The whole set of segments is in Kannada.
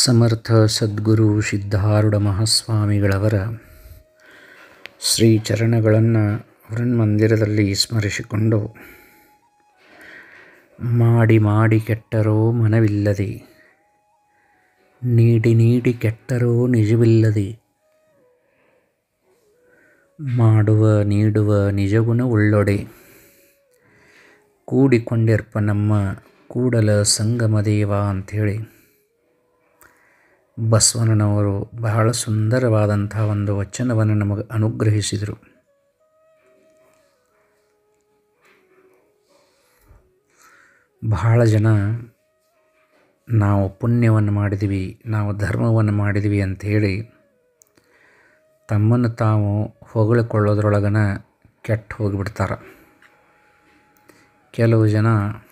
ಸಮರ್ಥ ಸದ್ಗುರು ಸಿದ್ಧಾರೂಢ ಮಹಾಸ್ವಾಮಿಗಳವರ ಶ್ರೀ ಚರಣಗಳನ್ನು ವೃನ್ಮಂದಿರದಲ್ಲಿ ಸ್ಮರಿಸಿಕೊಂಡು, ಮಾಡಿ ಮಾಡಿ ಕೆಟ್ಟರೋ ಮನವಿಲ್ಲದೆ, ನೀಡಿ ನೀಡಿ ಕೆಟ್ಟರೋ ನಿಜವಿಲ್ಲದೆ, ಮಾಡುವ ನೀಡುವ ನಿಜಗುಣ ಉಳ್ಳೊಡೆ, ಕೂಡಿಕೊಂಡಿರ್ಪ ನಮ್ಮ ಕೂಡಲ ಸಂಗಮದೇವ ಅಂಥೇಳಿ ಬಸವಣ್ಣನವರು ಬಹಳ ಸುಂದರವಾದಂಥ ಒಂದು ವಚನವನ್ನು ನಮಗೆ ಅನುಗ್ರಹಿಸಿದರು. ಬಹಳ ಜನ ನಾವು ಪುಣ್ಯವನ್ನು ಮಾಡಿದ್ವಿ, ನಾವು ಧರ್ಮವನ್ನು ಮಾಡಿದ್ವಿ ಅಂಥೇಳಿ ತಮ್ಮನ್ನು ತಾವು ಹೊಗಳಿಕೊಳ್ಳೋದ್ರೊಳಗನ ಕೆಟ್ಟು ಹೋಗಿಬಿಡ್ತಾರೆ. ಕೆಲವು ಜನ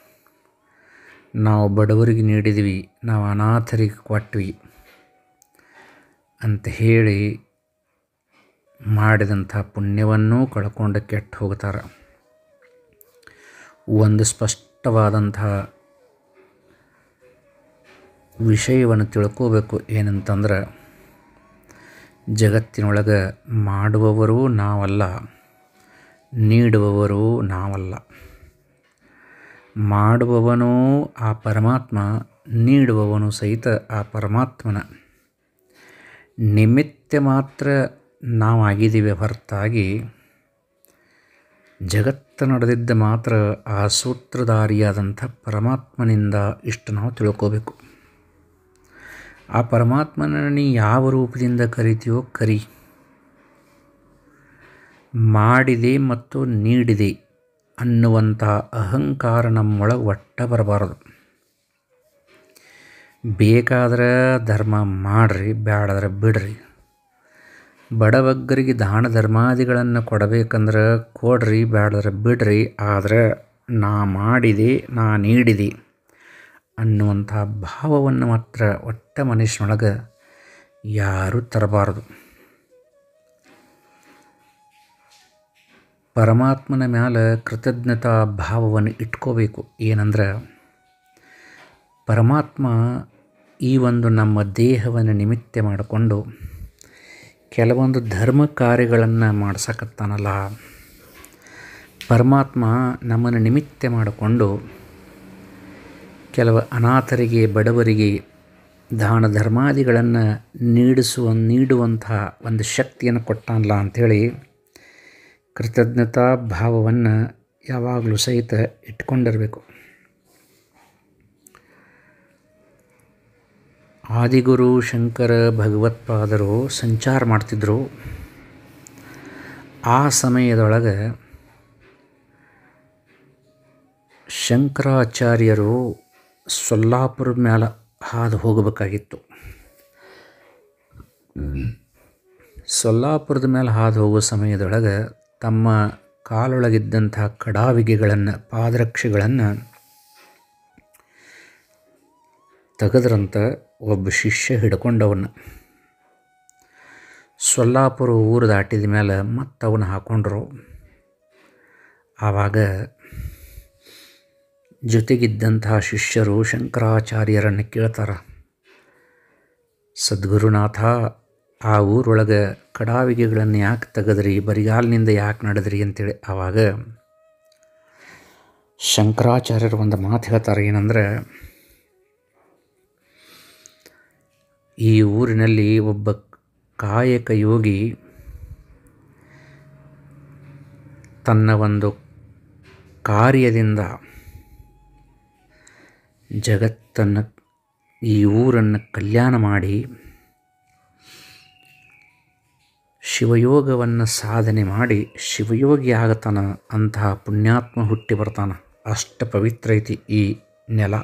ನಾವು ಬಡವರಿಗೆ ನೀಡಿದ್ವಿ, ನಾವು ಅನಾಥರಿಗೆ ಕೊಟ್ವಿ ಅಂತ ಹೇಳಿ ಮಾಡಿದಂಥ ಪುಣ್ಯವನ್ನೂ ಕಳ್ಕೊಂಡು ಕೆಟ್ಟು ಹೋಗ್ತಾರೆ. ಒಂದು ಸ್ಪಷ್ಟವಾದಂಥ ವಿಷಯವನ್ನು ತಿಳ್ಕೋಬೇಕು. ಏನಂತಂದ್ರೆ, ಜಗತ್ತಿನೊಳಗೆ ಮಾಡುವವರು ನಾವಲ್ಲ, ನೀಡುವವರು ನಾವಲ್ಲ. ಮಾಡುವವನೂ ಆ ಪರಮಾತ್ಮ, ನೀಡುವವನು ಸಹಿತ ಆ ಪರಮಾತ್ಮನ ನಿಮಿತ್ತ ಮಾತ್ರ ನಾವಾಗಿದ್ದೀವಿ ಹೊರತಾಗಿ ಜಗತ್ತು ನಡೆದಿದ್ದ ಮಾತ್ರ ಆ ಸೂತ್ರಧಾರಿಯಾದಂಥ ಪರಮಾತ್ಮನಿಂದ ಇಷ್ಟು ನಾವು ತಿಳ್ಕೋಬೇಕು. ಆ ಪರಮಾತ್ಮನ ನೀ ಯಾವ ರೂಪದಿಂದ ಕರಿತೀಯೋ ಕರಿ, ಮಾಡಿದೆ ಮತ್ತು ನೀಡಿದೆ ಅನ್ನುವಂಥ ಅಹಂಕಾರ ನಮ್ಮೊಳಗೆ ಒಟ್ಟ ಬರಬಾರದು. ಬೇಕಾದ್ರೆ ಧರ್ಮ ಮಾಡಿರಿ, ಬೇಡದ್ರೆ ಬಿಡ್ರಿ. ಬಡಬಗ್ಗರಿಗೆ ದಾನ ಧರ್ಮಾದಿಗಳನ್ನು ಕೊಡಬೇಕಂದ್ರೆ ಕೊಡ್ರಿ, ಬೇಡದ್ರೆ ಬಿಡ್ರಿ. ಆದರೆ ನಾ ಮಾಡಿದೆ, ನಾ ನೀಡಿದೆ ಅನ್ನುವಂಥ ಭಾವವನ್ನು ಮಾತ್ರ ಒಟ್ಟ ಮನುಷ್ಯನೊಳಗೆ ಯಾರೂ ತರಬಾರದು. ಪರಮಾತ್ಮನ ಮ್ಯಾಲೆ ಕೃತಜ್ಞತಾ ಭಾವವನ್ನು ಇಟ್ಕೋಬೇಕು. ಏನಂದ್ರೆ, ಪರಮಾತ್ಮ ಈ ಒಂದು ನಮ್ಮ ದೇಹವನ್ನು ನಿಮಿತ್ತ ಮಾಡಿಕೊಂಡು ಕೆಲವೊಂದು ಧರ್ಮ ಕಾರ್ಯಗಳನ್ನು ಮಾಡ್ಸಕತ್ತಾನಲ್ಲ, ಪರಮಾತ್ಮ ನಮ್ಮನ್ನು ನಿಮಿತ್ತ ಮಾಡಿಕೊಂಡು ಕೆಲವು ಅನಾಥರಿಗೆ, ಬಡವರಿಗೆ ದಾನ ಧರ್ಮಾದಿಗಳನ್ನು ನೀಡುವಂಥ ಒಂದು ಶಕ್ತಿಯನ್ನು ಕೊಟ್ಟಾನಲ್ಲ ಅಂಥೇಳಿ ಕೃತಜ್ಞತಾ ಭಾವವನ್ನು ಯಾವಾಗಲೂ ಸಹಿತ ಇಟ್ಕೊಂಡಿರಬೇಕು. ಆದಿಗುರು ಶಂಕರ ಭಗವತ್ಪಾದರು ಸಂಚಾರ ಮಾಡ್ತಿದ್ದರು. ಆ ಸಮಯದೊಳಗೆ ಶಂಕರಾಚಾರ್ಯರು ಸೊಲ್ಲಾಪುರದ ಮೇಲೆ ಹಾದು ಹೋಗಬೇಕಾಗಿತ್ತು. ಸೊಲ್ಲಾಪುರದ ಮೇಲೆ ಹಾದು ಹೋಗೋ ಸಮಯದೊಳಗೆ ತಮ್ಮ ಕಾಲೊಳಗಿದ್ದಂಥ ಕಡಾವಿಗೆಗಳನ್ನು, ಪಾದರಕ್ಷೆಗಳನ್ನು ತೆಗೆದ್ರಂತ ಒಬ್ಬ ಶಿಷ್ಯ ಹಿಡ್ಕೊಂಡವನ್ನ. ಸೊಲ್ಲಾಪುರ ಊರು ದಾಟಿದ ಮೇಲೆ ಮತ್ತೆ ಅವನ್ನ ಹಾಕ್ಕೊಂಡ್ರು. ಆವಾಗ ಜೊತೆಗಿದ್ದಂತಹ ಶಿಷ್ಯರು ಶಂಕರಾಚಾರ್ಯರನ್ನು ಕೇಳ್ತಾರೆ, ಸದ್ಗುರುನಾಥ, ಆ ಊರೊಳಗೆ ಕಡಾವಿಗೆಗಳನ್ನು ಯಾಕೆ ತೆಗೆದ್ರಿ, ಬರಿಗಾಲಿನಿಂದ ಯಾಕೆ ನಡೆದ್ರಿ ಅಂತೇಳಿ. ಆವಾಗ ಶಂಕರಾಚಾರ್ಯರು ಒಂದು ಮಾತು ಹೇಳ್ತಾರೆ. ಏನಂದರೆ, ಈ ಊರಿನಲ್ಲಿ ಒಬ್ಬ ಕಾಯಕ ಯೋಗಿ ತನ್ನ ಒಂದು ಕಾರ್ಯದಿಂದ ಜಗತ್ತನ್ನು, ಈ ಊರನ್ನು ಕಲ್ಯಾಣ ಮಾಡಿ ಶಿವಯೋಗವನ್ನು ಸಾಧನೆ ಮಾಡಿ ಶಿವಯೋಗಿ ಆಗತಾನ. ಅಂತಹ ಪುಣ್ಯಾತ್ಮ ಹುಟ್ಟಿ ಬರ್ತಾನೆ. ಅಷ್ಟು ಪವಿತ್ರ ಐತಿ ಈ ನೆಲ.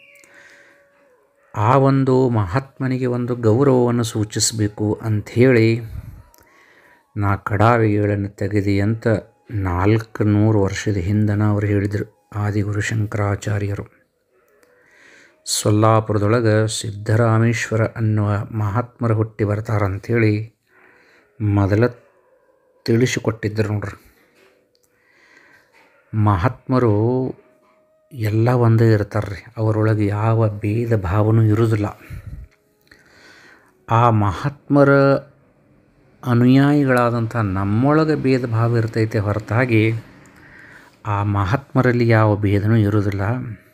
ಆ ಒಂದು ಮಹಾತ್ಮನಿಗೆ ಒಂದು ಗೌರವವನ್ನು ಸೂಚಿಸಬೇಕು ಅಂಥೇಳಿ ನಾ ಕಡಾವಿಗೆಗಳನ್ನು ತೆಗೆದಿ ಅಂತ 400 ವರ್ಷದ ಹಿಂದನ ಅವರು ಹೇಳಿದರು ಆದಿಗುರು ಶಂಕರಾಚಾರ್ಯರು. ಸೊಲ್ಲಾಪುರದೊಳಗೆ ಸಿದ್ದರಾಮೇಶ್ವರ ಅನ್ನುವ ಮಹಾತ್ಮರು ಹುಟ್ಟಿ ಬರ್ತಾರಂಥೇಳಿ ಮೊದಲ ತಿಳಿಸಿಕೊಟ್ಟಿದ್ದರು ನೋಡ್ರಿ. ಮಹಾತ್ಮರು ಎಲ್ಲ ಒಂದೇ ಇರ್ತಾರೆ ರೀ. ಅವರೊಳಗೆ ಯಾವ ಭೇದ ಭಾವನೂ ಇರೋದಿಲ್ಲ. ಆ ಮಹಾತ್ಮರ ಅನುಯಾಯಿಗಳಾದಂಥ ನಮ್ಮೊಳಗೆ ಭೇದ ಭಾವ ಇರ್ತೈತೆ ಹೊರತಾಗಿ ಆ ಮಹಾತ್ಮರಲ್ಲಿ ಯಾವ ಭೇದನೂ ಇರೋದಿಲ್ಲ.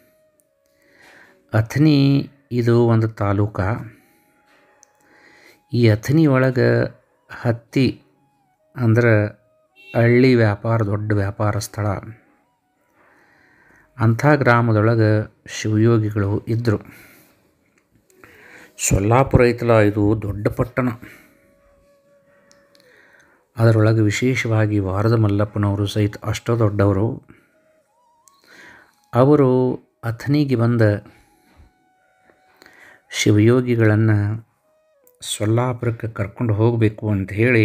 ಅಥಣಿ ಇದು ಒಂದು ತಾಲೂಕು. ಈ ಅಥಣಿ ಒಳಗೆ ಹತ್ತಿ ಅಂದ್ರೆ ಹಳ್ಳಿ ವ್ಯಾಪಾರ, ದೊಡ್ಡ ವ್ಯಾಪಾರ ಸ್ಥಳ. ಅಂಥ ಗ್ರಾಮದೊಳಗೆ ಶಿವಯೋಗಿಗಳು ಇದ್ದರು. ಸೊಲ್ಲಾಪುರ ಐತಲ್ಲ, ಇದು ದೊಡ್ಡ ಪಟ್ಟಣ. ಅದರೊಳಗೆ ವಿಶೇಷವಾಗಿ ವಾರದ ಮಲ್ಲಪ್ಪನವರು ಸಹಿತ ಅಷ್ಟೋ ದೊಡ್ಡವರು. ಅವರು ಅಥಣಿಗೆ ಬಂದ ಶಿವಯೋಗಿಗಳನ್ನು ಸೊಲ್ಲಾಪುರಕ್ಕೆ ಕರ್ಕೊಂಡು ಹೋಗಬೇಕು ಅಂತ ಹೇಳಿ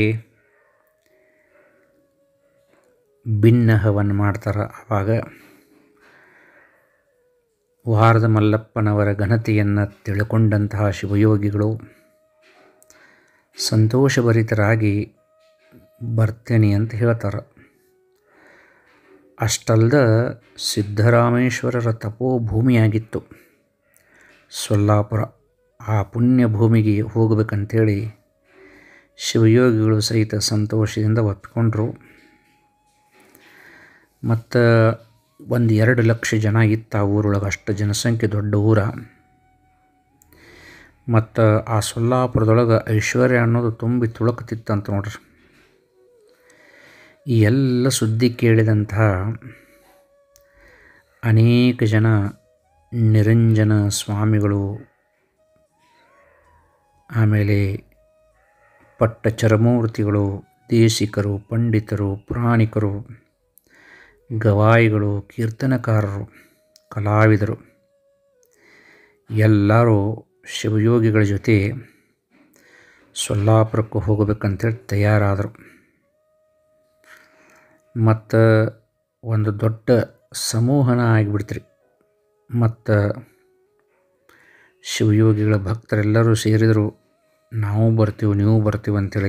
ಬಿನ್ನಹವನ್ನು ಮಾಡ್ತಾರೆ. ಆವಾಗ ವಾರದ ಮಲ್ಲಪ್ಪನವರ ಘನತೆಯನ್ನು ತಿಳ್ಕೊಂಡಂತಹ ಶಿವಯೋಗಿಗಳು ಸಂತೋಷಭರಿತರಾಗಿ ಬರ್ತೇನೆ ಅಂತ ಹೇಳ್ತಾರೆ. ಅಷ್ಟಲ್ದ ಸಿದ್ದರಾಮೇಶ್ವರರ ತಪೋಭೂಮಿಯಾಗಿತ್ತು ಸೊಲ್ಲಾಪುರ. ಆ ಪುಣ್ಯ ಭೂಮಿಗೆ ಹೋಗಬೇಕಂತೇಳಿ ಶಿವಯೋಗಿಗಳು ಸಹಿತ ಸಂತೋಷದಿಂದ ಒಪ್ಪಿಕೊಂಡ್ರು. ಮತ್ತು 1-2 ಲಕ್ಷ ಜನ ಇತ್ತು ಆ ಊರೊಳಗೆ. ಅಷ್ಟು ಜನಸಂಖ್ಯೆ, ದೊಡ್ಡ ಊರ. ಮತ್ತು ಆ ಸೊಲ್ಲಾಪುರದೊಳಗೆ ಐಶ್ವರ್ಯ ಅನ್ನೋದು ತುಂಬಿ ತುಳುಕುತ್ತಿತ್ತಂತ ನೋಡ್ರಿ. ಈ ಎಲ್ಲ ಸುದ್ದಿ ಕೇಳಿದಂತಹ ಅನೇಕ ಜನ ನಿರಂಜನ ಸ್ವಾಮಿಗಳು, ಆಮೇಲೆ ಪಟ್ಟಚರಮೂರ್ತಿಗಳು, ದೇಶಿಕರು, ಪಂಡಿತರು, ಪುರಾಣಿಕರು, ಗವಾಯಿಗಳು, ಕೀರ್ತನಕಾರರು, ಕಲಾವಿದರು ಎಲ್ಲರೂ ಶಿವಯೋಗಿಗಳ ಜೊತೆ ಸೊಲ್ಲಾಪುರಕ್ಕೆ ಹೋಗಬೇಕಂತೇಳಿ ತಯಾರಾದರು. ಮತ್ತು ಒಂದು ದೊಡ್ಡ ಸಮೂಹನ ಆಗಿಬಿಡ್ತ್ರಿ. ಮತ್ತು ಶಿವಯೋಗಿಗಳ ಭಕ್ತರೆಲ್ಲರೂ ಸೇರಿದರು. ನಾವು ಬರ್ತೀವಿ, ನೀವು ಬರ್ತೀವಿ ಅಂತೇಳಿ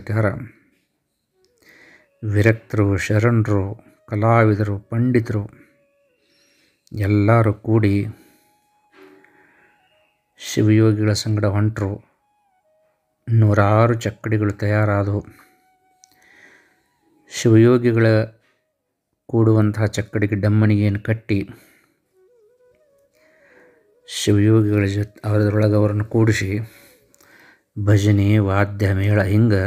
ವಿರಕ್ತರು, ಶರಣರು, ಕಲಾವಿದರು, ಪಂಡಿತರು ಎಲ್ಲರೂ ಕೂಡಿ ಶಿವಯೋಗಿಗಳ ಸಂಗಡ ಹೊಂಟರು. 100 ಚಕ್ಕಡಿಗಳು ತಯಾರಾದವು. ಶಿವಯೋಗಿಗಳ ಕೂಡುವಂತಹ ಚಕ್ಕಡಿಗೆ ಡಮ್ಮನಿಗೆಯನ್ನು ಕಟ್ಟಿ ಶಿವಯೋಗಿಗಳ ಜೊತೆ ಅದರೊಳಗೆ ಅವರನ್ನು ಕೂಡಿಸಿ ಭಜನೆ, ವಾದ್ಯ, ಮೇಳ ಹಿಂಗೆ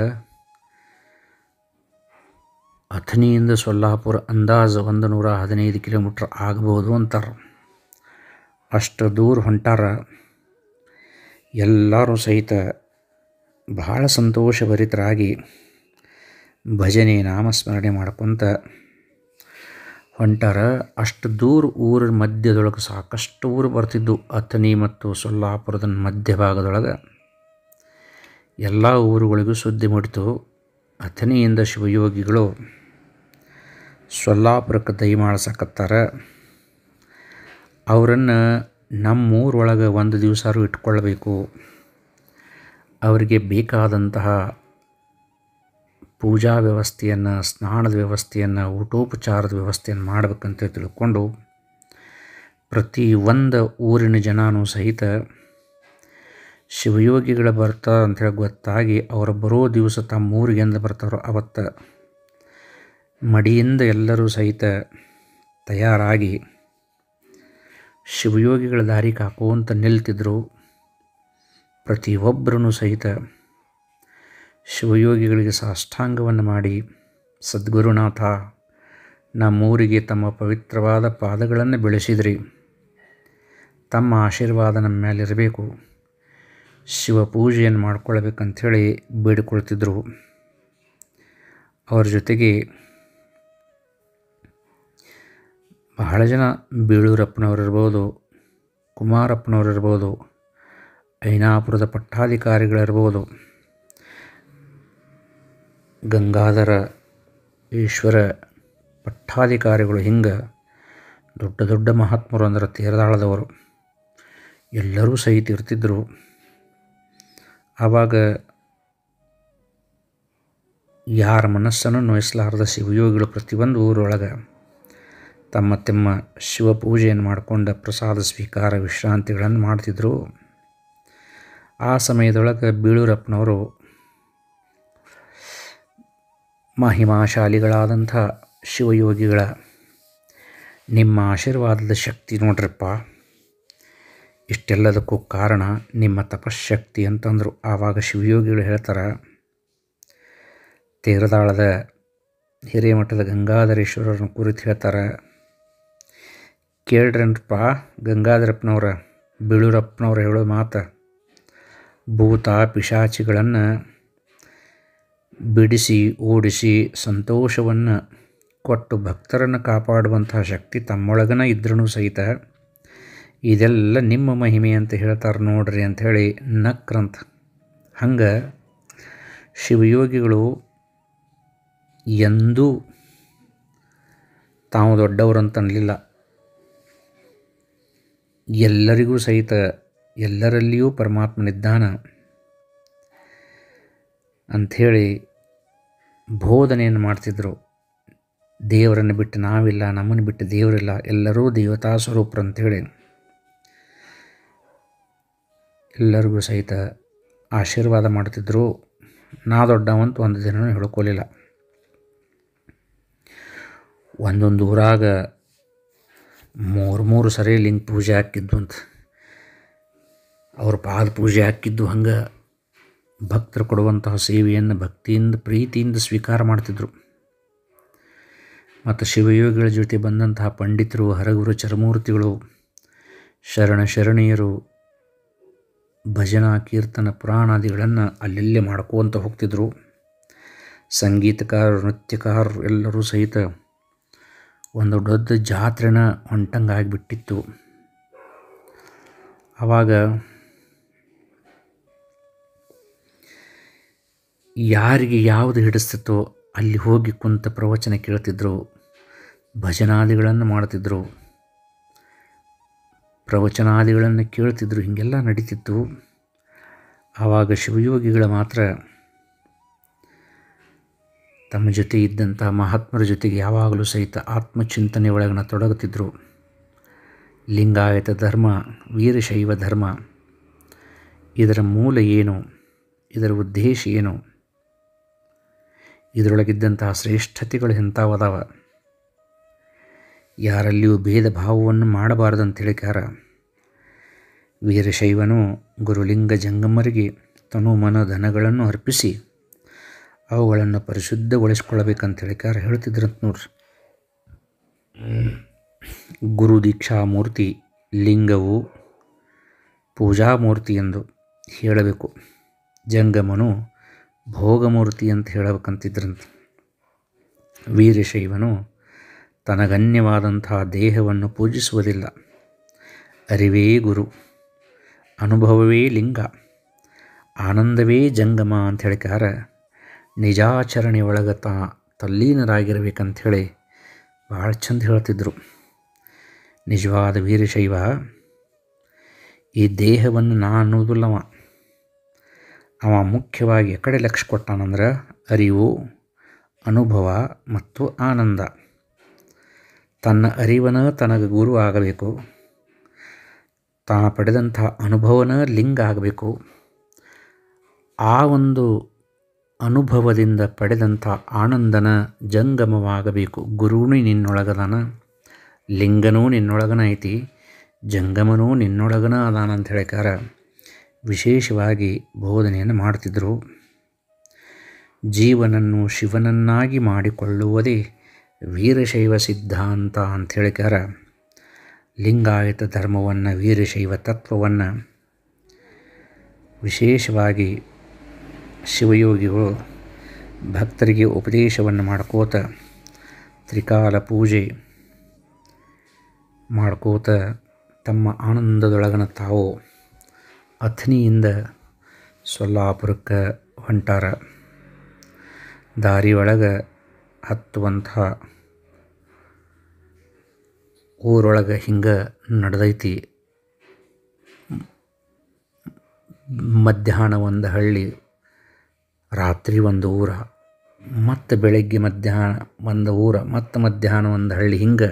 ಅಥಣಿಯಿಂದ ಸೊಲ್ಲಾಪುರ ಅಂದಾಜು 115 ಕಿಲೋಮೀಟ್ರ್ ಆಗ್ಬೋದು ಅಂತಾರೆ. ಅಷ್ಟು ದೂರ ಹೊಂಟಾರ. ಎಲ್ಲರೂ ಸಹಿತ ಬಹಳ ಸಂತೋಷಭರಿತರಾಗಿ ಭಜನೆ, ನಾಮಸ್ಮರಣೆ ಮಾಡ್ಕೊತ ಹೊಂಟಾರ. ಅಷ್ಟು ದೂರ ಊರ ಮಧ್ಯದೊಳಗೆ ಸಾಕಷ್ಟು ಊರು ಬರ್ತಿದ್ದು. ಅಥಣಿ ಮತ್ತು ಸೊಲ್ಲಾಪುರದ ಮಧ್ಯಭಾಗದೊಳಗೆ ಎಲ್ಲ ಊರುಗಳಿಗೂ ಸುದ್ದಿ ಮುಟ್ಟಿತು. ಅಥಣಿಯಿಂದ ಶಿವಯೋಗಿಗಳು ಸೊಲ್ಲಾಪುರಕ್ಕೆ ದಯಮಾಡ್ಸಕತ್ತಾರ. ಅವರನ್ನು ನಮ್ಮೂರೊಳಗೆ 1 ದಿವಸಾರು ಇಟ್ಕೊಳ್ಬೇಕು. ಅವರಿಗೆ ಬೇಕಾದಂತಹ ಪೂಜಾ ವ್ಯವಸ್ಥೆಯನ್ನು, ಸ್ನಾನದ ವ್ಯವಸ್ಥೆಯನ್ನು, ಊಟೋಪಚಾರದ ವ್ಯವಸ್ಥೆಯನ್ನು ಮಾಡಬೇಕಂತ ತಿಳ್ಕೊಂಡು ಪ್ರತಿ ಒಂದು ಊರಿನ ಜನನೂ ಸಹಿತ ಶಿವಯೋಗಿಗಳ ಬರ್ತಾರೆ ಅಂಥೇಳಿ ಗೊತ್ತಾಗಿ ಅವರು ಬರೋ ದಿವಸ ತಮ್ಮ ಊರಿಗೆ ಎಂದು ಬರ್ತಾರೋ ಅವತ್ತು ಮಡಿಯಿಂದ ಎಲ್ಲರೂ ಸಹಿತ ತಯಾರಾಗಿ ಶಿವಯೋಗಿಗಳ ದಾರಿ ಕಾಕೋಂತ ನಿಲ್ತಿದ್ರು. ಪ್ರತಿಯೊಬ್ಬರೂ ಸಹಿತ ಶಿವಯೋಗಿಗಳಿಗೆ ಸಾಷ್ಟಾಂಗವನ್ನು ಮಾಡಿ, ಸದ್ಗುರುನಾಥ, ನಮ್ಮೂರಿಗೆ ತಮ್ಮ ಪವಿತ್ರವಾದ ಪಾದಗಳನ್ನು ಬೆಳೆಸಿದ್ರಿ, ತಮ್ಮ ಆಶೀರ್ವಾದ ನಮ್ಮ ಮೇಲಿರಬೇಕು, ಶಿವಪೂಜೆಯನ್ನು ಮಾಡ್ಕೊಳ್ಬೇಕಂಥೇಳಿ ಬೇಡಿಕೊಳ್ತಿದ್ರು. ಅವ್ರ ಜೊತೆಗೆ ಬಹಳ ಜನ ಬೇಳೂರಪ್ಪನವರಿರ್ಬೋದು, ಕುಮಾರಪ್ಪನವರಿರ್ಬೋದು, ಐನಾಪುರದ ಪಟ್ಟಾಧಿಕಾರಿಗಳಿರ್ಬೋದು, ಗಂಗಾಧರ ಈಶ್ವರ ಪಟ್ಟಾಧಿಕಾರಿಗಳು, ಹಿಂಗೆ ದೊಡ್ಡ ದೊಡ್ಡ ಮಹಾತ್ಮರು ಅಂದ್ರೆ ತೇರದಾಳದವರು ಎಲ್ಲರೂ ಸಹಿತ ಇರ್ತಿದ್ದರು. ಆವಾಗ ಯಾರ ಮನಸ್ಸನ್ನು ನೋಯಿಸಲಾರದ ಶಿವಯೋಗಿಗಳು ಪ್ರತಿಯೊಂದು ಊರೊಳಗೆ ತಮ್ಮ ತಮ್ಮ ಶಿವಪೂಜೆಯನ್ನು ಮಾಡಿಕೊಂಡ ಪ್ರಸಾದ ಸ್ವೀಕಾರ ವಿಶ್ರಾಂತಿಗಳನ್ನು ಮಾಡ್ತಿದ್ರು. ಆ ಸಮಯದೊಳಗೆ ಬೀಳೂರಪ್ಪನವರು ಮಹಿಮಾಶಾಲಿಗಳಾದಂಥ ಶಿವಯೋಗಿಗಳ ನಿಮ್ಮ ಆಶೀರ್ವಾದದ ಶಕ್ತಿ ನೋಡ್ರಪ್ಪ, ಇಷ್ಟೆಲ್ಲದಕ್ಕೂ ಕಾರಣ ನಿಮ್ಮ ತಪಶಕ್ತಿ ಅಂತಂದರು. ಆವಾಗ ಶಿವಯೋಗಿಗಳು ಹೇಳ್ತಾರೆ, ತೇರದಾಳದ ಹಿರೇಮಠದ ಗಂಗಾಧರೇಶ್ವರರನ್ನು ಕುರಿತು ಹೇಳ್ತಾರೆ, ಕೇಳ್ರಪ್ಪ ಗಂಗಾಧರಪ್ಪನವರ ಬೀಳೂರಪ್ಪನವ್ರು ಹೇಳೋ ಮಾತು, ಭೂತ ಪಿಶಾಚಿಗಳನ್ನು ಬಿಡಿಸಿ ಓಡಿಸಿ ಸಂತೋಷವನ್ನು ಕೊಟ್ಟು ಭಕ್ತರನ್ನು ಕಾಪಾಡುವಂತಹ ಶಕ್ತಿ ತಮ್ಮೊಳಗನ ಇದ್ರೂ ಸಹಿತ ಇದೆಲ್ಲ ನಿಮ್ಮ ಮಹಿಮೆ ಅಂತ ಹೇಳ್ತಾರೆ ನೋಡ್ರಿ ಅಂಥೇಳಿ ನಕ್ರಂತ. ಹಂಗೆ ಶಿವಯೋಗಿಗಳು ಎಂದೂ ತಾವು ದೊಡ್ಡವರಂತನ್ನಲಿಲ್ಲ. ಎಲ್ಲರಿಗೂ ಸಹಿತ ಎಲ್ಲರಲ್ಲಿಯೂ ಪರಮಾತ್ಮನಿದ್ದಾನ ಅಂಥೇಳಿ ಬೋಧನೆಯನ್ನು ಮಾಡ್ತಿದ್ರು. ದೇವರನ್ನು ಬಿಟ್ಟು ನಾವಿಲ್ಲ, ನಮ್ಮನ್ನು ಬಿಟ್ಟು ದೇವರಿಲ್ಲ, ಎಲ್ಲರೂ ದೇವತಾ ಸ್ವರೂಪರು ಅಂಥೇಳಿ ಎಲ್ಲರಿಗೂ ಸಹಿತ ಆಶೀರ್ವಾದ ಮಾಡ್ತಿದ್ರು. ನಾ ದೊಡ್ಡವಂತ ಒಂದು ದಿನವೂ ಹೇಳ್ಕೊಲಿಲ್ಲ. ಒಂದೊಂದು ಊರಾಗ ಮೂರು ಸರಿ ಲಿಂಗ ಪೂಜೆ ಹಾಕಿದ್ದು ಅಂತ, ಅವ್ರ ಪಾದ ಪೂಜೆ ಹಾಕಿದ್ದು. ಹಂಗೆ ಭಕ್ತರು ಕೊಡುವಂತಹ ಸೇವೆಯನ್ನು ಭಕ್ತಿಯಿಂದ ಪ್ರೀತಿಯಿಂದ ಸ್ವೀಕಾರ ಮಾಡ್ತಿದ್ರು. ಮತ್ತು ಶಿವಯೋಗಿಗಳ ಜೊತೆ ಬಂದಂತಹ ಪಂಡಿತರು, ಹರಗುರು, ಚರಮೂರ್ತಿಗಳು, ಶರಣೀಯರು ಭಜನಾ ಕೀರ್ತನ ಪುರಾಣಾದಿಗಳನ್ನು ಅಲ್ಲೆಲ್ಲೇ ಮಾಡ್ಕೋತ ಹೋಗ್ತಿದ್ರು. ಸಂಗೀತಕಾರರು, ನೃತ್ಯಕಾರರು ಎಲ್ಲರೂ ಸಹಿತ ಒಂದು ದೊಡ್ಡ ಜಾತ್ರೆನ ಹೊಂಟಂಗೆ ಆಗಿಬಿಟ್ಟಿತ್ತು. ಆವಾಗ ಯಾರಿಗೆ ಯಾವುದು ಹಿಡಿಸ್ತಿತ್ತೋ ಅಲ್ಲಿ ಹೋಗಿ ಕುಂತ ಪ್ರವಚನ ಕೇಳ್ತಿದ್ರು, ಭಜನಾದಿಗಳನ್ನು ಮಾಡ್ತಿದ್ರು, ಪ್ರವಚನಾದಿಗಳನ್ನು ಕೇಳ್ತಿದ್ರು. ಹೀಗೆಲ್ಲ ನಡೀತಿತ್ತು. ಆವಾಗ ಶಿವಯೋಗಿಗಳ ಮಾತ್ರ ತಮ್ಮ ಜೊತೆ ಇದ್ದಂಥ ಮಹಾತ್ಮರ ಜೊತೆಗೆ ಯಾವಾಗಲೂ ಸಹಿತ ಆತ್ಮಚಿಂತನೆ ಒಳಗನ ತೊಡಗುತ್ತಿದ್ದರು. ಲಿಂಗಾಯತ ಧರ್ಮ, ವೀರಶೈವ ಧರ್ಮ, ಇದರ ಮೂಲ ಏನು, ಇದರ ಉದ್ದೇಶ ಏನು, ಇದರೊಳಗಿದ್ದಂತಹ ಶ್ರೇಷ್ಠತೆಗಳು ಎಂಥವದಾವ, ಯಾರಲ್ಲಿಯೂ ಭೇದ ಭಾವವನ್ನು ಮಾಡಬಾರದಂತ ಹೇಳಿಕಾರ ವೀರಶೈವನು ಗುರುಲಿಂಗ ಜಂಗಮರಿಗೆ ತನು ಮನ ಧನಗಳನ್ನು ಅರ್ಪಿಸಿ ಅವುಗಳನ್ನು ಪರಿಶುದ್ಧಗೊಳಿಸ್ಕೊಳ್ಬೇಕಂತ ಹೇಳಿಕಾರ ಹೇಳ್ತಿದ್ರಂತ ನೋಡ್ರಿ. ಗುರು ದೀಕ್ಷಾ ಮೂರ್ತಿ ಲಿಂಗವು ಪೂಜಾಮೂರ್ತಿ ಎಂದು ಹೇಳಬೇಕು, ಜಂಗಮನು ಭೋಗಮೂರ್ತಿ ಅಂತ ಹೇಳಬೇಕಂತಿದ್ರಂತೆ. ವೀರಶೈವನು ತನಗನ್ಯವಾದಂತಹ ದೇಹವನ್ನು ಪೂಜಿಸುವುದಿಲ್ಲ. ಅರಿವೇ ಗುರು, ಅನುಭವವೇ ಲಿಂಗ, ಆನಂದವೇ ಜಂಗಮ ಅಂತ ಹೇಳಿಕಾರ ನಿಜಾಚರಣೆ ಒಳಗೆ ತಲ್ಲೀನರಾಗಿರ್ಬೇಕಂಥೇಳಿ ಭಾಳ ಚಂದ ಹೇಳ್ತಿದ್ರು. ನಿಜವಾದ ವೀರಶೈವ ಈ ದೇಹವನ್ನು ನಾ ಅನ್ನೋದಿಲ್ಲವ. ಅವ ಮುಖ್ಯವಾಗಿ ಕಡೆ ಲಕ್ಷ್ಯ ಕೊಟ್ಟಾನಂದ್ರೆ ಅರಿವು, ಅನುಭವ ಮತ್ತು ಆನಂದ. ತನ್ನ ಅರಿವನ ತನಗೆ ಗುರು ಆಗಬೇಕು, ತಾ ಪಡೆದಂಥ ಅನುಭವನ ಲಿಂಗ ಆಗಬೇಕು. ಆ ಒಂದು ಅನುಭವದಿಂದ ಪಡೆದಂಥ ಆನಂದನ ಜಂಗಮವಾಗಬೇಕು. ಗುರುನೂ ನಿನ್ನೊಳಗದಾನ, ಲಿಂಗನೂ ನಿನ್ನೊಳಗನ ಐತಿ, ಜಂಗಮನೂ ನಿನ್ನೊಳಗನ ಅದಾನ ಅಂತ ಹೇಳಿಕಾರ ವಿಶೇಷವಾಗಿ ಬೋಧನೆಯನ್ನು ಮಾಡ್ತಿದ್ದರು. ಜೀವನನ್ನು ಶಿವನನ್ನಾಗಿ ಮಾಡಿಕೊಳ್ಳುವುದೇ ವೀರಶೈವ ಸಿದ್ಧಾಂತ ಅಂತ ಹೇಳಿಕಾರ ಲಿಂಗಾಯತ ಧರ್ಮವನ್ನು, ವೀರಶೈವ ತತ್ವವನ್ನು ವಿಶೇಷವಾಗಿ ಶಿವಯೋಗಿಗಳು ಭಕ್ತರಿಗೆ ಉಪದೇಶವನ್ನು ಮಾಡ್ಕೋತ ತ್ರಿಕಾಲ ಪೂಜೆ ಮಾಡ್ಕೋತ ತಮ್ಮ ಆನಂದದೊಳಗನ ತಾವು ಅಥಣಿಯಿಂದ ಸೊಲ್ಲಾಪುರಕ್ಕೆ ಹೊಂಟಾರ. ದಾರಿಯೊಳಗೆ ಹತ್ತುವಂಥ ಊರೊಳಗೆ ಹಿಂಗೆ ನಡೆದೈತಿ. ಮಧ್ಯಾಹ್ನ ಒಂದು ಹಳ್ಳಿ, ರಾತ್ರಿ ಒಂದು ಊರ, ಮತ್ತು ಬೆಳಗ್ಗೆ ಮಧ್ಯಾಹ್ನ ಒಂದು ಊರ, ಮತ್ತು ಮಧ್ಯಾಹ್ನ ಒಂದು ಹಳ್ಳಿ. ಹಿಂಗೆ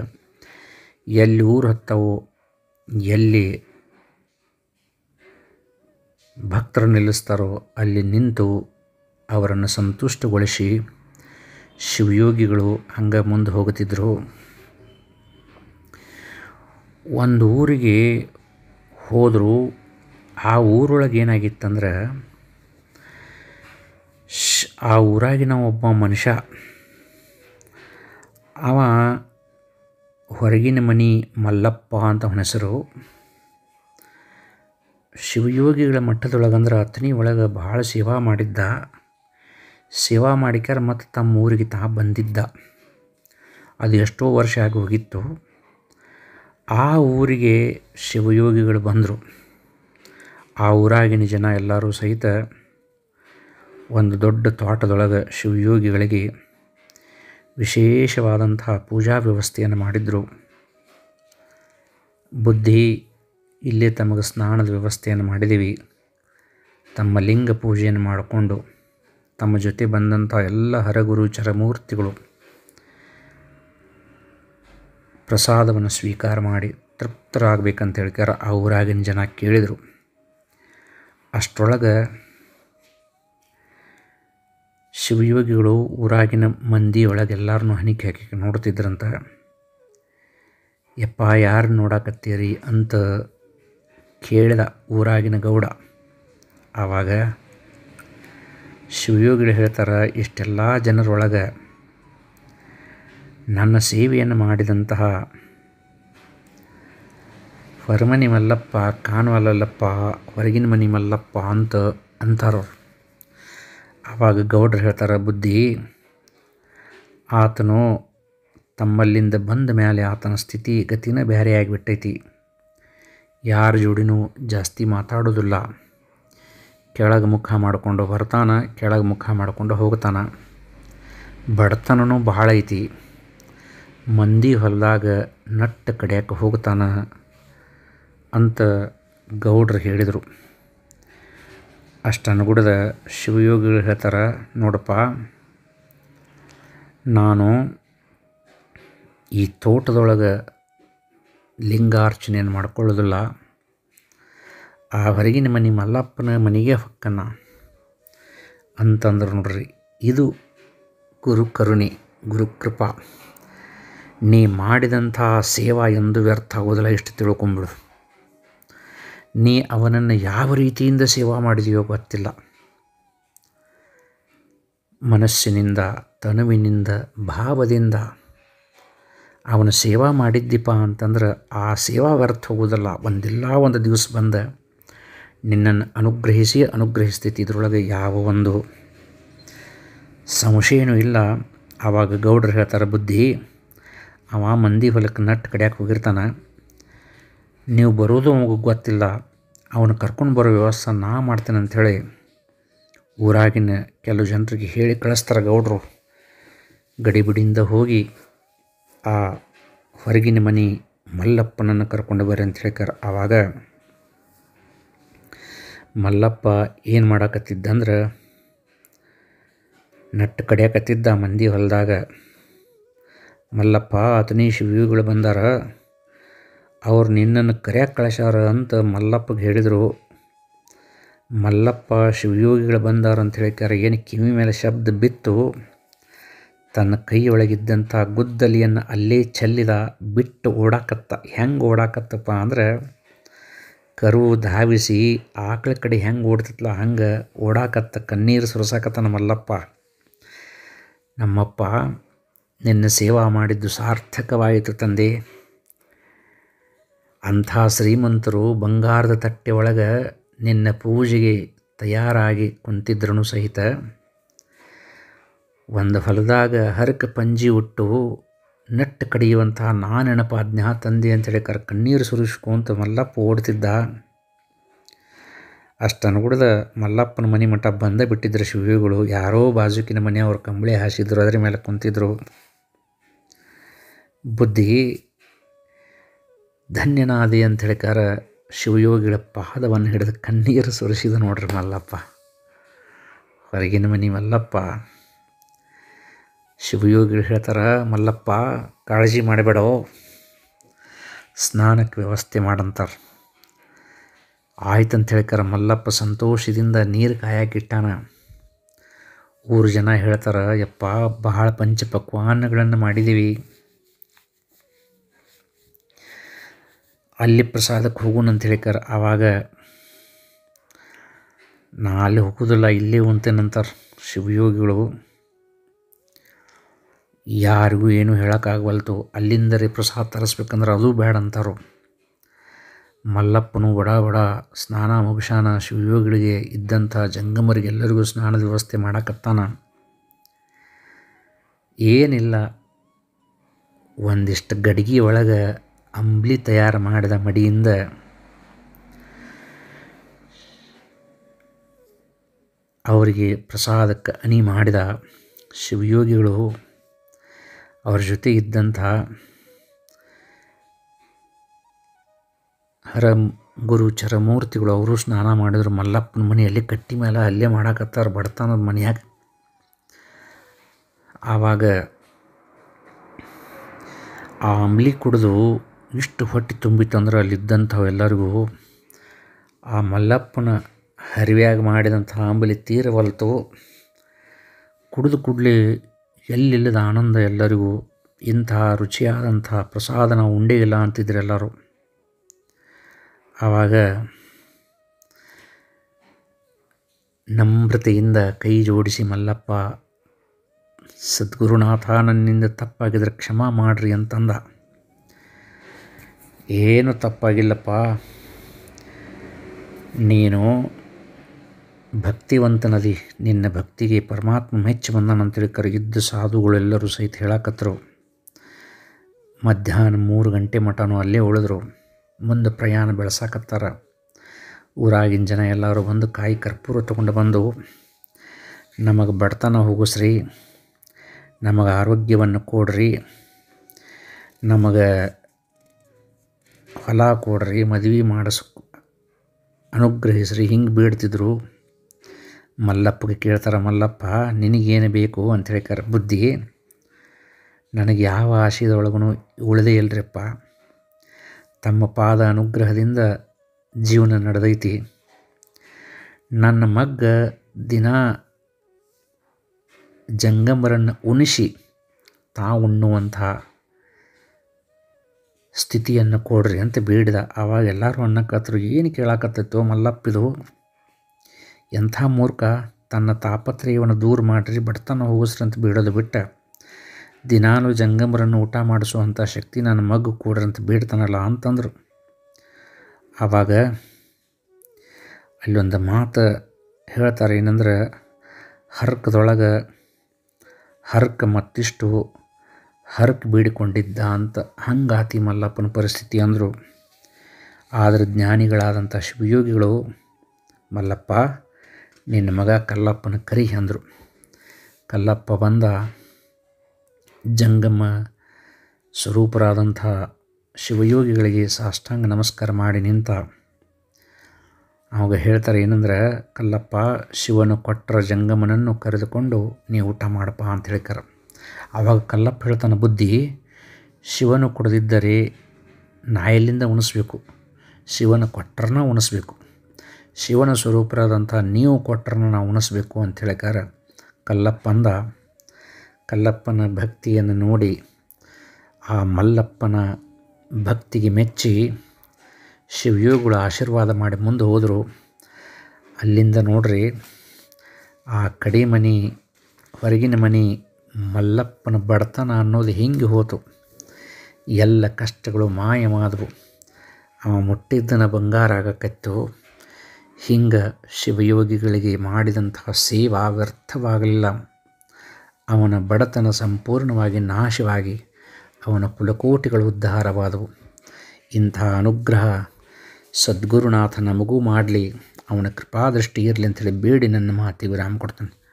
ಎಲ್ಲಿ ಊರು ಹತ್ತವೋ, ಎಲ್ಲಿ ಭಕ್ತರು ನಿಲ್ಲಿಸ್ತಾರೋ ಅಲ್ಲಿ ನಿಂತು ಅವರನ್ನು ಸಂತುಷ್ಟಗೊಳಿಸಿ ಶಿವಯೋಗಿಗಳು ಹಂಗೆ ಮುಂದೆ ಹೋಗುತ್ತಿದ್ದರು. ಒಂದು ಊರಿಗೆ ಹೋದರು. ಆ ಊರೊಳಗೆ ಏನಾಗಿತ್ತಂದ್ರೆ, ಆ ಊರಾಗಿನ ಒಬ್ಬ ಮನುಷ್ಯ, ಅವ ಹೊರಗಿನ ಮನೆ ಮಲ್ಲಪ್ಪ ಅಂತ ಅವನ ಹೆಸರು. ಶಿವಯೋಗಿಗಳ ಮಟ್ಟದೊಳಗಂದ್ರೆ ಅತನಿ ಒಳಗೆ ಭಾಳ ಸೇವಾ ಮಾಡಿದ್ದ. ಸೇವಾ ಮಾಡಿಕ್ಯಾರ ಮತ್ತು ತಮ್ಮ ಊರಿಗೆ ಬಂದಿದ್ದ. ಅದು ಎಷ್ಟೋ ವರ್ಷ ಆಗಿ ಹೋಗಿತ್ತು. ಆ ಊರಿಗೆ ಶಿವಯೋಗಿಗಳು ಬಂದರು. ಆ ಊರಾಗಿನ ಜನ ಎಲ್ಲರೂ ಸಹಿತ ಒಂದು ದೊಡ್ಡ ತೋಟದೊಳಗೆ ಶಿವಯೋಗಿಗಳಿಗೆ ವಿಶೇಷವಾದಂತಹ ಪೂಜಾ ವ್ಯವಸ್ಥೆಯನ್ನು ಮಾಡಿದರು. ಬುದ್ಧಿ, ಇಲ್ಲೇ ತಮಗೆ ಸ್ನಾನದ ವ್ಯವಸ್ಥೆಯನ್ನು ಮಾಡಿದ್ದೀವಿ. ತಮ್ಮ ಲಿಂಗ ಪೂಜೆಯನ್ನು ಮಾಡಿಕೊಂಡು ತಮ್ಮ ಜೊತೆ ಬಂದಂಥ ಎಲ್ಲ ಹರಗುರು ಚರಮೂರ್ತಿಗಳು ಪ್ರಸಾದವನ್ನು ಸ್ವೀಕಾರ ಮಾಡಿ ತೃಪ್ತರಾಗಬೇಕಂತ ಹೇಳ್ಕಾರ ಆ ಊರಾಗಿನ ಜನ ಕೇಳಿದರು. ಅಷ್ಟರೊಳಗೆ ಶಿವಯೋಗಿಗಳು ಊರಾಗಿನ ಮಂದಿಯೊಳಗೆ ಎಲ್ಲರನ್ನೂ ಹಣಿಕೆ ಹಾಕಿ ನೋಡ್ತಿದ್ರಂತ. ಯಪ್ಪ, ಯಾರು ನೋಡಾಕತ್ತೀರಿ ಅಂತ ಕೇಳಿದ ಊರಾಗಿನ ಗೌಡ. ಆವಾಗ ಶಿವಯೋಗಿಗಳು ಹೇಳ್ತಾರೆ, ಇಷ್ಟೆಲ್ಲ ಜನರೊಳಗೆ ನನ್ನ ಸೇವೆಯನ್ನು ಮಾಡಿದಂತಹ ಹೊರಮನಿ ಮಲ್ಲಪ್ಪ, ಕಾಣವಲ್ಲಪ್ಪ, ಹೊರಗಿನ ಮನಿ ಮಲ್ಲಪ್ಪ ಅಂತಾರವ್ರು. ಆವಾಗ ಗೌಡ್ರು ಹೇಳ್ತಾರೆ, ಬುದ್ಧಿ, ಆತನು ತಮ್ಮಲ್ಲಿಂದ ಬಂದ ಮೇಲೆ ಆತನ ಸ್ಥಿತಿ ಗತಿನ ಬೇರೆ ಆಗಿಬಿಟ್ಟೈತಿ. ಯಾರ ಜೋಡಿನೂ ಜಾಸ್ತಿ ಮಾತಾಡೋದಿಲ್ಲ. ಕೆಳಗೆ ಮುಖ ಮಾಡಿಕೊಂಡು ಬರ್ತಾನೆ, ಕೆಳಗೆ ಮುಖ ಮಾಡಿಕೊಂಡು ಹೋಗ್ತಾನೆ. ಬಡತನೂ ಭಾಳ ಐತಿ. ಮಂದಿ ಹೊಲದಾಗ ನಟ್ಟು ಕಡಿಯಕ್ಕೆ ಹೋಗ್ತಾನೆ ಅಂತ ಗೌಡ್ರು ಹೇಳಿದರು. ಅಷ್ಟು ಅನುಗುಣದ ಶಿವಯೋಗಿಗಳು ಹೇಳ್ತಾರೆ, ನೋಡಪ್ಪ, ನಾನು ಈ ತೋಟದೊಳಗೆ ಲಿಂಗಾರ್ಚನೆಯನ್ನು ಮಾಡ್ಕೊಳ್ಳೋದಿಲ್ಲ. ಆ ಹೊರಗಿನ ಮನೆ ಮಲ್ಲಪ್ಪನ ಮನೆಗೆ ಹೊಕ್ಕನ ಅಂತಂದ್ರೆ ನೋಡ್ರಿ, ಇದು ಗುರು ಕರುಣೆ, ಗುರು ಕೃಪಾ. ನೀ ಮಾಡಿದಂಥ ಸೇವಾ ಎಂದು ವ್ಯರ್ಥ ಆಗೋದಿಲ್ಲ, ಇಷ್ಟು ತಿಳ್ಕೊಂಬಿಡು. ನೀ ಅವನನ್ನು ಯಾವ ರೀತಿಯಿಂದ ಸೇವಾ ಮಾಡಿದೆಯೋ ಗೊತ್ತಿಲ್ಲ. ಮನಸ್ಸಿನಿಂದ, ತನುವಿನಿಂದ, ಭಾವದಿಂದ ಅವನ ಸೇವಾ ಮಾಡಿದ್ದೀಪ ಅಂತಂದ್ರೆ ಆ ಸೇವಾ ವ್ಯರ್ಥ ಹೋಗೋದಿಲ್ಲ. ಒಂದಿಲ್ಲ ಒಂದು ದಿವಸ ಬಂದ ನಿನ್ನನ್ನು ಅನುಗ್ರಹಿಸ್ತೈತಿ. ಇದರೊಳಗೆ ಯಾವ ಒಂದು ಸಂಶಯನೂ ಇಲ್ಲ. ಆವಾಗ ಗೌಡ್ರು ಹೇಳ್ತಾರೆ, ಬುದ್ಧಿ, ಅವ ಮಂದಿ ಹೊಲಕ್ಕೆ ನಟ್ಟು ಕಡಿಯಕ್ಕೆ ಹೋಗಿರ್ತಾನೆ. ನೀವು ಬರೋದು ನಮಗೆ ಗೊತ್ತಿಲ್ಲ. ಅವನು ಕರ್ಕೊಂಡು ಬರೋ ವ್ಯವಸ್ಥೆ ನಾ ಮಾಡ್ತೇನೆ ಅಂಥೇಳಿ ಊರಾಗಿನ ಕೆಲವು ಜನರಿಗೆ ಹೇಳಿ ಕಳಿಸ್ತಾರೆ ಗೌಡ್ರು. ಗಡಿಬಿಡಿಯಿಂದ ಹೋಗಿ ಆ ಹೊರಗಿನ ಮನೆ ಮಲ್ಲಪ್ಪನನ್ನು ಕರ್ಕೊಂಡು ಬರ್ರಿ ಅಂತ ಹೇಳ್ತಾರೆ. ಆವಾಗ ಮಲ್ಲಪ್ಪ ಏನು ಮಾಡಾಕತ್ತಿದ್ದಂದ್ರೆ, ನಟ್ಟು ಕಡಿಯಾಕತ್ತಿದ್ದ ಮಂದಿ ಹೊಲದಾಗ. ಮಲ್ಲಪ್ಪ, ಅತನಿ ಶಿವಯೋಗಿಗಳು ಬಂದಾರ, ಅವ್ರು ನಿನ್ನನ್ನು ಕರೆಯಕ್ಕೆ ಕಳಿಸ್ಯಾರ ಅಂತ ಮಲ್ಲಪ್ಪಗೆ ಹೇಳಿದರು. ಮಲ್ಲಪ್ಪ ಶಿವಯೋಗಿಗಳು ಬಂದಾರ ಅಂತ ಹೇಳ್ಕಾರ. ಏನು ಕಿವಿ ಮೇಲೆ ಶಬ್ದ ಬಿತ್ತು. ತನ್ನ ಕೈಯೊಳಗಿದ್ದಂಥ ಗುದ್ದಲಿಯನ್ನು ಅಲ್ಲೇ ಚೆಲ್ಲಿದ, ಬಿಟ್ಟು ಓಡಾಕತ್ತ. ಹೆಂಗೆ ಓಡಾಕತ್ತಪ್ಪ ಅಂದ್ರೆ, ಕರು ಧಾವಿಸಿ ಆಕಳ ಕಡೆ ಹೆಂಗೆ ಓಡ್ತಿತ್ತಲ್ಲ ಹಂಗೆ ಓಡಾಕತ್ತ. ಕಣ್ಣೀರು ಸುರಿಸಾಕತ್ತನ ಮಲ್ಲಪ್ಪ. ನಮ್ಮಪ್ಪ, ನಿನ್ನ ಸೇವಾ ಮಾಡಿದ್ದು ಸಾರ್ಥಕವಾಯಿತು ತಂದೆ. ಅಂಥ ಶ್ರೀಮಂತರು ಬಂಗಾರದ ತಟ್ಟೆ ಒಳಗೆ ನಿನ್ನ ಪೂಜೆಗೆ ತಯಾರಾಗಿ ಕುಂತಿದ್ರೂ ಸಹಿತ ಒಂದು ಹೊಲದಾಗ ಹರಕ ಪಂಜಿ ಉಟ್ಟು ನಟ್ಟು ಕಡಿಯುವಂತಹ ನಾನೆನಪಾಜ್ಞಾ ತಂದೆ ಅಂತೇಳಿ ಕಣ್ಣೀರು ಸುರಿಸ್ಕೊಂತ ಮಲ್ಲಪ್ಪ ಓಡ್ತಿದ್ದ. ಅಷ್ಟು ಅನುಗುಣದ ಮಲ್ಲಪ್ಪನ ಮನೆ ಮಠ ಬಂದ ಬಿಟ್ಟಿದ್ರು ಶಿವಯೋಗಿಗಳು. ಯಾರೋ ಬಾಜುಕಿನ ಮನೆಯವ್ರು ಕಂಬಳಿ ಹಾಸಿದ್ರು, ಅದರ ಮೇಲೆ ಕುಂತಿದ್ರು. ಬುದ್ಧಿ, ಧನ್ಯನಾದಿ ಅಂತ ಹೇಳಿಕಾರ ಶಿವಯೋಗಿಗಳ ಪಾದವನ್ನು ಹಿಡಿದು ಕಣ್ಣೀರು ಸುರಿಸಿದ ನೋಡ್ರಿ ಮಲ್ಲಪ್ಪ. ಹೊರಗಿನ ಮನೆ ಮಲ್ಲಪ್ಪ. ಶಿವಯೋಗಿಗಳು ಹೇಳ್ತಾರ, ಮಲ್ಲಪ್ಪ ಕಾಳಜಿ ಮಾಡಬೇಡೋ, ಸ್ನಾನಕ್ಕೆ ವ್ಯವಸ್ಥೆ ಮಾಡಂತಾರೆ. ಆಯ್ತಂತ ಹೇಳ್ಕಾರ ಮಲ್ಲಪ್ಪ ಸಂತೋಷದಿಂದ ನೀರು ಕಾಯಕ್ಕಿಟ್ಟಾನ. ಊರು ಜನ ಹೇಳ್ತಾರೆ, ಯಪ್ಪ ಬಹಳ ಪಂಚಪಕ್ವಾನ್ನಗಳನ್ನು ಮಾಡಿದ್ದೀವಿ, ಅಲ್ಲಿ ಪ್ರಸಾದಕ್ಕೆ ಹೋಗೋಣ ಅಂತ ಹೇಳ್ಕಾರ. ಆವಾಗ ನಾ ಅಲ್ಲಿ ಹೋಗೋದಿಲ್ಲ, ಇಲ್ಲೇ ಉಂತೇನಂತಾರೆ ಶಿವಯೋಗಿಗಳು. ಯಾರಿಗೂ ಏನೂ ಹೇಳೋಕ್ಕಾಗವಲ್ತು, ಅಲ್ಲಿಂದರೇ ಪ್ರಸಾದ ತರಿಸ್ಬೇಕಂದ್ರೆ ಅದು ಬೇಡ ಅಂತಾರೋ. ಮಲ್ಲಪ್ಪನು ಬಡ ಬಡ ಸ್ನಾನ ಮುಗಿಸಾನ, ಶಿವಯೋಗಿಗಳಿಗೆ ಇದ್ದಂಥ ಜಂಗಮರಿಗೆಲ್ಲರಿಗೂ ಸ್ನಾನದ ವ್ಯವಸ್ಥೆ ಮಾಡಕತ್ತಾನ. ಏನಿಲ್ಲ, ಒಂದಿಷ್ಟು ಗಡಿಗೆ ಒಳಗೆ ಅಂಬ್ಲಿ ತಯಾರು ಮಾಡಿದ ಮಡಿಯಿಂದ ಅವರಿಗೆ ಪ್ರಸಾದಕ್ಕೆ ಅಣಿ ಮಾಡಿದ. ಶಿವಯೋಗಿಗಳು ಅವ್ರ ಜೊತೆ ಇದ್ದಂಥ ಗುರು ಚರಮೂರ್ತಿಗಳು ಅವರು ಸ್ನಾನ ಮಾಡಿದ್ರು. ಮಲ್ಲಪ್ಪನ ಮನೆಯಲ್ಲಿ ಕಟ್ಟಿ ಮೇಲೆ ಅಲ್ಲೇ ಮಾಡಾಕತ್ತಾರ ಬಡತನದ ಮನೆಯಾಗ. ಆವಾಗ ಆ ಅಂಬ್ಲಿ ಕುಡಿದು ಇಷ್ಟು ಹೊಟ್ಟೆ ತುಂಬಿತ್ತಂದ್ರೆ ಅಲ್ಲಿದ್ದಂಥವೆಲ್ಲರಿಗೂ ಆ ಮಲ್ಲಪ್ಪನ ಹರಿವ್ಯಾಗ ಮಾಡಿದಂಥ ಅಂಬಲಿ ತೀರವಲ್ತು. ಕುಡಿದು ಕೂಡಲೇ ಎಲ್ಲಿಲ್ಲದ ಆನಂದ ಎಲ್ಲರಿಗೂ. ಇಂಥ ರುಚಿಯಾದಂಥ ಪ್ರಸಾದ ನಾವು ಉಂಡೇ ಇಲ್ಲ ಅಂತಿದ್ರು ಎಲ್ಲರೂ. ಆವಾಗ ನಮ್ರತೆಯಿಂದ ಕೈ ಜೋಡಿಸಿ ಮಲ್ಲಪ್ಪ, ಸದ್ಗುರುನಾಥ ನನ್ನಿಂದ ತಪ್ಪಾಗಿದ್ರೆ ಕ್ಷಮಾ ಮಾಡ್ರಿ ಅಂತಂದ. ಏನು ತಪ್ಪಾಗಿಲ್ಲಪ್ಪ, ನೀನು ಭಕ್ತಿವಂತನದಿ, ನಿನ್ನ ಭಕ್ತಿಗೆ ಪರಮಾತ್ಮ ಮೆಚ್ಚಿ ಬಂದನಂತೇಳಿ ಕರಗಿದ್ದ ಸಾಧುಗಳೆಲ್ಲರೂ ಸಹಿತ ಹೇಳಕತ್ತರು. ಮಧ್ಯಾಹ್ನ 3 ಗಂಟೆ ಮಟನೂ ಅಲ್ಲೇ ಉಳಿದ್ರು. ಮುಂದೆ ಪ್ರಯಾಣ ಬೆಳೆಸಾಕತ್ತಾರ. ಊರಾಗಿನ ಜನ ಎಲ್ಲರೂ ಬಂದು ಕಾಯಿ ಕರ್ಪೂರ ತೊಗೊಂಡು ಬಂದು, ನಮಗೆ ಬಡತನ ಹೋಗಿಸ್ರಿ, ನಮಗೆ ಆರೋಗ್ಯವನ್ನು ಕೊಡ್ರಿ, ನಮಗೆ ಹೊಲ ಕೊಡ್ರಿ, ಮದುವೆ ಅನುಗ್ರಹಿಸ್ರಿ, ಹಿಂಗೆ ಬೇಡ್ತಿದ್ರು. ಮಲ್ಲಪ್ಪಗೆ ಕೇಳ್ತಾರೆ, ಮಲ್ಲಪ್ಪ ನಿನಗೇನು ಬೇಕು ಅಂತ ಹೇಳ್ತಾರೆ. ಬುದ್ಧಿ, ನನಗೆ ಯಾವ ಆಶಯದೊಳಗೂ ಉಳಿದೇ ಇಲ್ರಿಪ್ಪ. ತಮ್ಮ ಪಾದ ಅನುಗ್ರಹದಿಂದ ಜೀವನ ನಡೆದೈತಿ. ನನ್ನ ಮಗ್ಗ ದಿನ ಜಂಗಮರನ್ನು ಉಣಿಸಿ ಉಣ್ಣುವಂಥ ಸ್ಥಿತಿಯನ್ನು ಕೊಡ್ರಿ ಅಂತ ಬೇಡಿದ. ಆವಾಗ ಎಲ್ಲರೂ ಅನ್ನಕತ್ತರು, ಏನು ಕೇಳಾಕತ್ತೈತೋ ಮಲ್ಲಪ್ಪಿದು, ಎಂಥ ಮೂರ್ಖ, ತನ್ನ ತಾಪತ್ರಯವನ್ನು ದೂರ ಮಾಡಿರಿ, ಬಡತನ ಹೋಗಿಸ್ರಿ ಅಂತ ಬೇಡೋದು ಬಿಟ್ಟ ದಿನಾಲು ಜಂಗಮರನ್ನು ಊಟ ಮಾಡಿಸುವಂಥ ಶಕ್ತಿ ನನ್ನ ಮಗು ಕೊಡ್ರಿ ಅಂತ ಬೇಡ್ತಾನಲ್ಲ ಅಂತಂದರು. ಆವಾಗ ಅಲ್ಲೊಂದು ಮಾತು ಹೇಳ್ತಾರೆ, ಏನಂದ್ರೆ ಹರ್ಕದೊಳಗೆ ಹರ್ಕ ಮತ್ತಿಷ್ಟು ಹರ್ಕ್ ಬೇಡಿಕೊಂಡಿದ್ದ ಅಂತ. ಹಂಗಾತಿ ಮಲ್ಲಪ್ಪನ ಪರಿಸ್ಥಿತಿ ಅಂದರು. ಆದರೆ ಜ್ಞಾನಿಗಳಾದಂಥ ಶಿವಯೋಗಿಗಳು, ಮಲ್ಲಪ್ಪ ನಿನ್ನ ಮಗ ಕಲ್ಲಪ್ಪನ ಕರಿ ಅಂದರು. ಕಲ್ಲಪ್ಪ ಬಂದ, ಜಂಗಮ ಸ್ವರೂಪರಾದಂಥ ಶಿವಯೋಗಿಗಳಿಗೆ ಸಾಷ್ಟಾಂಗ ನಮಸ್ಕಾರ ಮಾಡಿ ನಿಂತ. ಅವಾಗ ಹೇಳ್ತಾರೆ, ಏನಂದ್ರೆ ಕಲ್ಲಪ್ಪ ಶಿವನು ಕೊಟ್ಟರ ಜಂಗಮನನ್ನು ಕರೆದುಕೊಂಡು ನೀವು ಊಟ ಮಾಡಪ್ಪ ಅಂತ ಹೇಳ್ತಾರೆ. ಆವಾಗ ಕಲ್ಲಪ್ಪ ಹೇಳ್ತಾನೆ, ಬುದ್ಧಿ, ಶಿವನು ಕೊಡದಿದ್ದರೆ ನಾ ಎಲ್ಲಿಂದ ಉಣಿಸ್ಬೇಕು? ಶಿವನ ಕೊಟ್ಟರನ್ನ ಉಣಿಸ್ಬೇಕು, ಶಿವನ ಸ್ವರೂಪರಾದಂಥ ನೀವು ಕೊಟ್ಟರನ್ನ ನಾವು ಉಣಿಸ್ಬೇಕು ಅಂತ ಹೇಳ್ಕಾರ. ಕಲ್ಲಪ್ಪ ಅಂದ. ಕಲ್ಲಪ್ಪನ ಭಕ್ತಿಯನ್ನು ನೋಡಿ ಆ ಮಲ್ಲಪ್ಪನ ಭಕ್ತಿಗೆ ಮೆಚ್ಚಿ ಶಿವಯೋಗಿಗಳು ಆಶೀರ್ವಾದ ಮಾಡಿ ಮುಂದೆ ಹೋದರು. ಅಲ್ಲಿಂದ ನೋಡ್ರಿ, ಆ ಕಡೆ ಮನೆ ಹೊರಗಿನ ಮನೆ ಮಲ್ಲಪ್ಪನ ಬಡತನ ಅನ್ನೋದು ಹಿಂಗೆ ಹೋತು. ಎಲ್ಲ ಕಷ್ಟಗಳು ಮಾಯವಾದವು. ಅವ ಮುಟ್ಟಿದ್ದನ ಬಂಗಾರ ಆಗಕತ್ತು. ಹಿಂಗೆ ಶಿವಯೋಗಿಗಳಿಗೆ ಮಾಡಿದಂತಹ ಸೇವಾ ವ್ಯರ್ಥವಾಗಲಿಲ್ಲ. ಅವನ ಬಡತನ ಸಂಪೂರ್ಣವಾಗಿ ನಾಶವಾಗಿ ಅವನ ಕುಲಕೋಟಿಗಳು ಉದ್ಧಾರವಾದವು. ಇಂಥ ಅನುಗ್ರಹ ಸದ್ಗುರುನಾಥ ನಮಗೂ ಮಾಡಲಿ, ಅವನ ಕೃಪಾದೃಷ್ಟಿ ಇರಲಿ ಅಂಥೇಳಿ ಬೇಡಿ ನನ್ನ ಮಾತಿಗೆ ವಿರಾಮ ಕೊಡ್ತಾನೆ.